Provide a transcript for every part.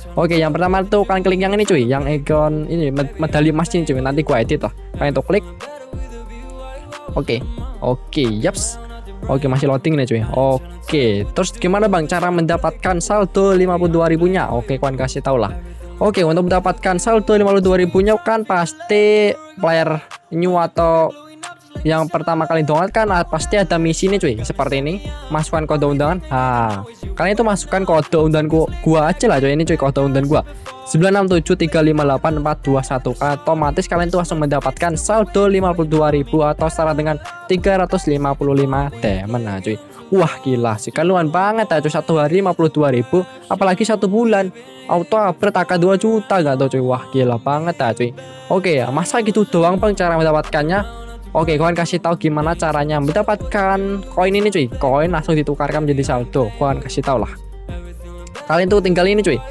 Oke, yang pertama tuh kalian klik yang ini cuy, yang ikon ini medali emas ini cuy. Nanti gua edit lah. Kalian tuh klik. Oke, yaps. Oke, masih loading nih cuy. Oke, terus gimana bang cara mendapatkan saldo 52.000 nya? Oke, kalian kasih tau lah. Oke, untuk mendapatkan saldo 52.000 nya kan pasti player new atau yang pertama kali download kan pasti ada misi nih cuy, seperti ini. Masukkan kode undangan. Kalian itu masukkan kode undangan gua aja lah cuy, ini cuy kode undangan gua 967358421. Otomatis kalian tuh langsung mendapatkan saldo 52.000 atau setara dengan 355 diamond nah cuy. Wah gila sih, kaluan banget ya cuy, satu hari 52.000, apalagi satu bulan auto upgrade AK 2 juta gak tuh cuy. Wah gila banget ya cuy. Oke ya, masa gitu doang bang cara mendapatkannya? Oke, kawan kasih tahu gimana caranya mendapatkan koin ini cuy. Koin langsung ditukarkan menjadi saldo. Kawan kasih tahu lah. Kalian tuh tinggal ini cuy.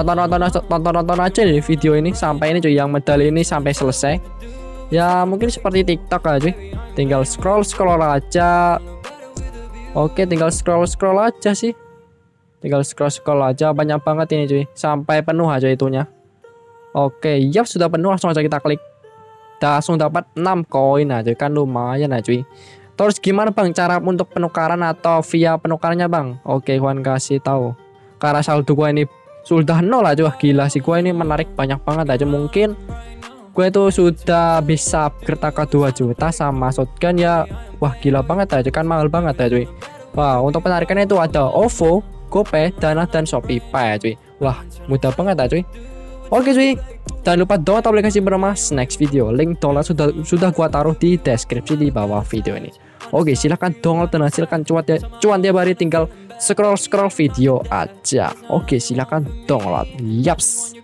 Tonton aja nih video ini sampai ini cuy, yang medali ini sampai selesai. Ya mungkin seperti TikTok aja cuy. Tinggal scroll aja. Oke, tinggal scroll aja sih. Tinggal scroll aja, banyak banget ini cuy. Sampai penuh aja itunya. Oke, yap sudah penuh, langsung aja kita klik. Langsung dapat 6 koin aja kan, lumayan aja cuy. Terus gimana bang cara untuk penukaran atau via penukarannya bang? Oke, kawan kasih tahu. Karena saldo gua ini sudah 0 aja. Wah gila sih, gua ini menarik banyak banget aja. Mungkin gue itu sudah bisa upgrade AK 2 juta sama shotgun ya. Wah gila banget aja kan, mahal banget ya cuy. Wah, untuk penarikannya itu ada OVO, GoPay, Dana dan Shopee cuy. Wah mudah banget ya cuy. Oke cuy, jangan lupa download aplikasi bernama Snacks Video. Link download sudah gua taruh di deskripsi di bawah video ini. Oke, silahkan download dan hasilkan cuan tiap hari, tinggal scroll video aja. Oke, silahkan download. Yaps.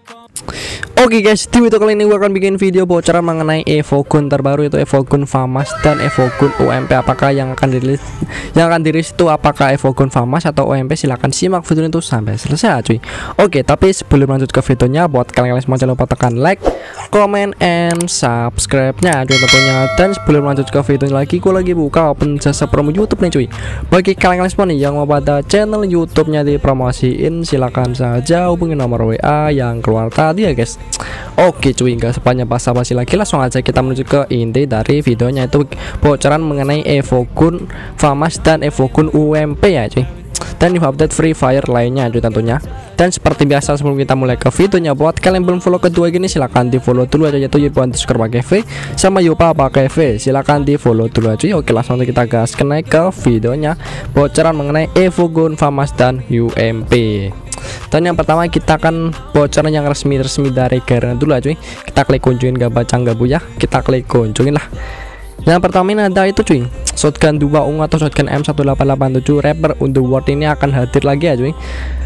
Oke guys, di video kali ini gue akan bikin video bocoran mengenai Evogun terbaru, itu Evogun Famas dan Evogun UMP. Apakah yang akan dirilis itu apakah Evogun Famas atau UMP? Silahkan simak video itu sampai selesai cuy. Oke, tapi sebelum lanjut ke videonya, buat kalian semua jangan lupa tekan like, comment, and subscribe-nya cuy tentunya. Dan sebelum lanjut ke video lagi, gue lagi buka open jasa promo YouTube nih cuy. Bagi kalian semua nih yang mau pada channel YouTube-nya dipromosiin, silahkan saja hubungi nomor WA yang keluar tadi ya guys. Oke cuy, nggak sepanjang basa-basi lagi, langsung aja kita menuju ke inti dari videonya, itu bocoran mengenai Evogun Famas dan Evogun UMP ya cuy, dan info update Free Fire lainnya cuy tentunya. Dan seperti biasa sebelum kita mulai ke videonya, buat kalian belum follow kedua gini silahkan di follow dulu aja, yaitu Yupa_pakai V sama Yupa pakai V, silahkan di follow dulu aja. Oke, langsung kita gas naik ke videonya, bocoran mengenai Evogun Famas dan UMP. Dan yang pertama kita akan bocoran yang resmi dari Garena dulu aja cuy. Kita klik kunjungin, gak baca gak buyah, kita klik kunjungin lah. Yang pertama ini ada itu cuy, shotgun 2 ungu atau shotgun M1887 Rapper Underworld ini akan hadir lagi ya cuy.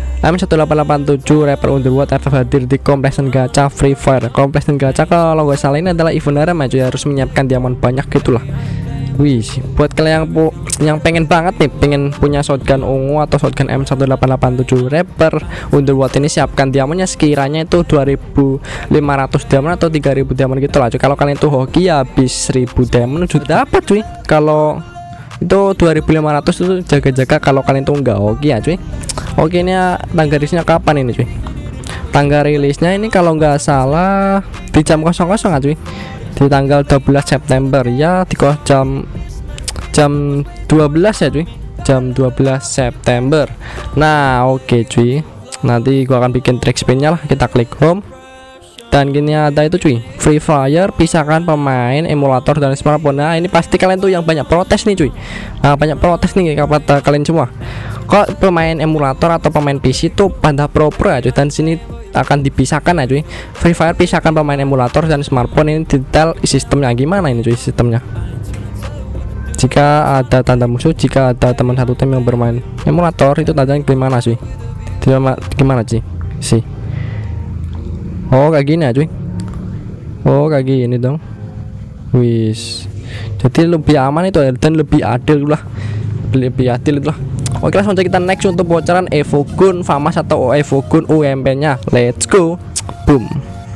M1887 Rapper Underworld hadir di Completion Gacha Free Fire. Completion Gacha kalau gak salah ini adalah event harem ya cuy, harus menyiapkan diamond banyak gitulah. Wih, buat kalian yang pengen banget nih, pengen punya shotgun ungu atau shotgun M1887 Rapper Underworld ini, siapkan diamondnya sekiranya itu 2.500 diamond atau 3.000 diamond gitu lah cuy. Kalau kalian tuh hoki ya habis 1.000 diamond sudah dapat cuy. Kalau itu 2.500 itu jaga-jaga kalau kalian tuh nggak hoki ya cuy. Oke, ini tanggal rilisnya kapan ini cuy? Tanggal rilisnya ini kalau nggak salah di jam 00 ya cuy, di tanggal 12 September ya, di jam 12 ya cuy, jam 12 September. Nah oke cuy, nanti gua akan bikin trick spinnya lah. Kita klik home dan gini ada itu cuy, Free Fire pisahkan pemain emulator dan smartphone. Nah ini pasti kalian tuh yang banyak protes nih cuy. Nah banyak protes nih kata kalian semua, kok pemain emulator atau pemain PC tuh pada pro ya cuy. Dan sini akan dipisahkan ya cuy, Free Fire pisahkan pemain emulator dan smartphone. Ini detail sistemnya gimana ini cuy, sistemnya. Jika ada tanda musuh, jika ada teman satu tim yang bermain emulator, itu tandanya gimana cuy? Gimana cuy sih? Oh kayak gini ya cuy. Oh kayak gini dong. Wis, jadi lebih aman itu dan lebih adil lah, lebih adil itu lah. Oke, langsung aja kita next untuk bocoran Evogun Famas atau Evogun UMP nya. Let's go. Boom.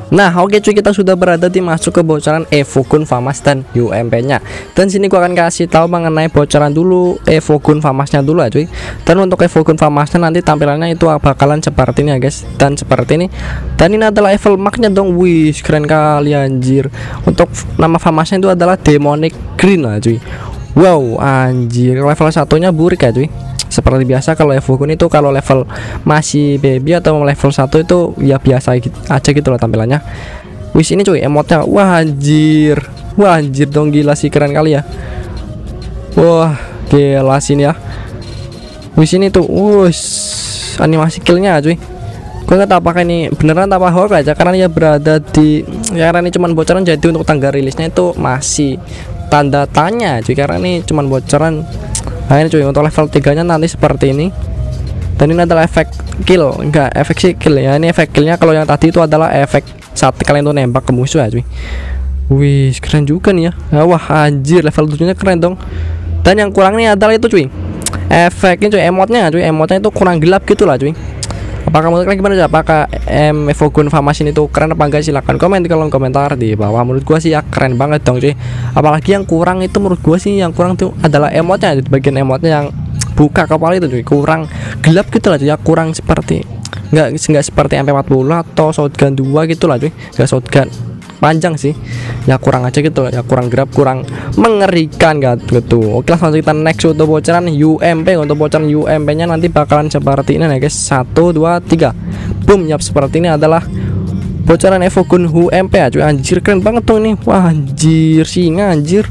Nah oke cuy, kita sudah berada di masuk ke bocoran Evogun Famas dan UMP nya. Dan sini gua akan kasih tahu mengenai bocoran dulu Evogun Famasnya dulu ya cuy. Dan untuk Evogun Famasnya nanti tampilannya itu bakalan seperti ini ya guys. Dan seperti ini. Dan ini adalah level max-nya dong. Wih keren kali anjir. Untuk nama Famasnya itu adalah Demonic Green lah cuy. Wow anjir, level satunya burik ya cuy. Seperti biasa kalau Evogun itu kalau level masih baby atau level 1 itu ya biasa aja gitu loh tampilannya. Wis ini cuy emotnya, wah anjir dong, gila sih, keren kali ya. Wah gila sini ya. Wis ini tuh, wis animasi killnya cuy. Gue nggak tahu apakah ini beneran apa hoax aja, karena dia berada di ya, karena ini cuman bocoran, jadi untuk tanggal rilisnya itu masih tanda tanya cuy, karena ini cuman bocoran. Nah ini cuy, untuk level 3 nya nanti seperti ini. Dan ini adalah efek kill, enggak efek sih kill ya. Ini efek killnya, kalau yang tadi itu adalah efek saat kalian tuh nembak ke musuh ya cuy. Wih keren juga nih ya. Wah anjir, level 7 nya keren dong. Dan yang kurang nih adalah itu cuy, efeknya cuy, emotnya itu kurang gelap gitu lah cuy. Apakah menurut kalian gimana aja? Apakah Evogun Famas ini tuh keren apa enggak? Silahkan komen di kolom komentar di bawah. Menurut gua sih ya keren banget dong cuy. Apalagi yang kurang itu, menurut gua sih yang kurang tuh adalah emotnya. Di bagian emotnya yang buka kepala itu cuy, kurang gelap gitu lah cuy. Ya kurang seperti enggak seperti MP40 atau shotgun 2 gitu lah cuy. Enggak shotgun panjang sih, ya kurang aja gitu, ya kurang gelap, kurang mengerikan gitu. Oke langsung kita next untuk bocoran UMP. Untuk bocoran UMP nya nanti bakalan seperti ini ya guys. 1 2 3 boom, yap seperti ini adalah bocoran Evogun UMP ya cuy. Anjir keren banget tuh ini. Wah anjir, singa anjir.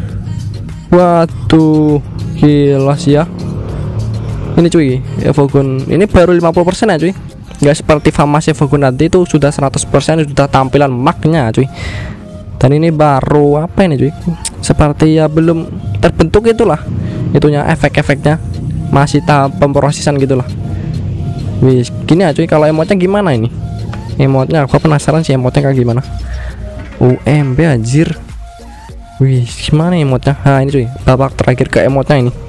Waduh gila sih ya. Ini cuy Evogun ini baru 50% ya cuy. Nggak seperti Famas Evogun nanti itu sudah 100%, sudah tampilan maknya cuy. Dan ini baru apa ini cuy, seperti ya belum terbentuk itulah itunya, efek-efeknya masih tahap pemrosesan gitulah. Wih gini ya cuy. Kalau emotnya gimana ini, emotnya aku penasaran sih emotnya kayak gimana. UMP anjir. Wih gimana emotnya. Nah ini cuy, babak terakhir ke emotnya ini.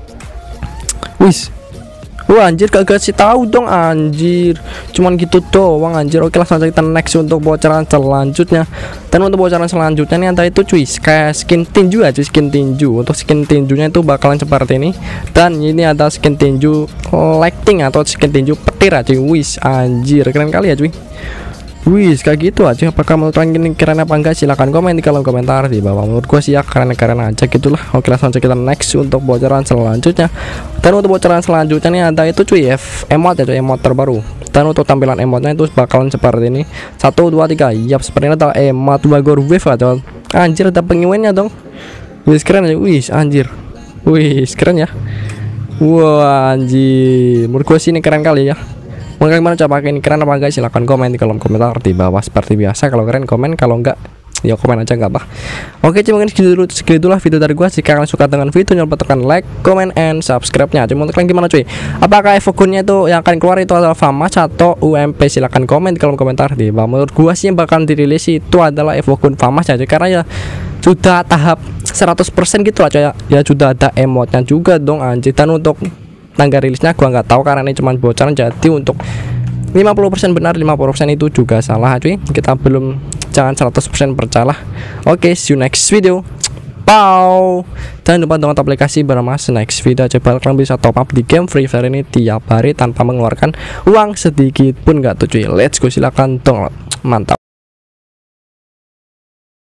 Wih, wah anjir, gak kasih tahu dong anjir, cuman gitu doang anjir. Oke langsung aja kita next untuk bocoran selanjutnya. Dan untuk bocoran selanjutnya nih antara itu cuy kayak skin tinju aja, skin tinju. Untuk skin tinjunya itu bakalan seperti ini. Dan ini ada skin tinju lighting atau skin tinju petir aja. Wis anjir keren kali ya cuy. Wis kayak gitu aja. Apakah menurut kalian ini keren apa enggak? Silahkan komen di kolom komentar di bawah. Menurut gua sih ya keren-keren aja gitulah. Oke langsung aja kita next untuk bocoran selanjutnya. Dan untuk bocoran selanjutnya nih ada itu cuy emot ya cuy, emot terbaru. Dan untuk tampilan emotnya itu bakalan seperti ini. 1 2 3 yap seperti ini adalah emot Bagor Wave atau anjir, ada penguinnya dong. Wis keren ya. Wis anjir, wis keren ya. Wah anjir, menurut gua sih ini keren kali ya. Menurut kalian gimana, coba pakai ini keren apa enggak? Silahkan komen di kolom komentar di bawah. Seperti biasa kalau keren komen, kalau enggak ya komen aja nggak apa. Oke cuy, mungkin segitulah video dari gua. Jika kalian suka dengan video, jangan lupa tekan like, comment, and subscribe-nya. Cuma untuk kalian gimana cuy, apakah Evogunnya itu yang akan keluar itu adalah Famas atau UMP? Silahkan komen di kolom komentar di bawah. Menurut gua sih yang bakal dirilis itu adalah Evogun Famas aja, karena ya sudah tahap 100% gitu aja ya, sudah ada emotnya juga dong anjir. Dan untuk tanggal rilisnya gua nggak tahu karena ini cuma bocoran, jadi untuk 50% benar, 50% itu juga salah cuy. Kita belum, jangan 100% percaya. Oke, see you next video. Pow. Jangan lupa download aplikasi Bermas next video. Coba kalian bisa top up di game Free Fire ini tiap hari tanpa mengeluarkan uang sedikit pun, nggak tuh cuy. Let's go, silakan download. Mantap.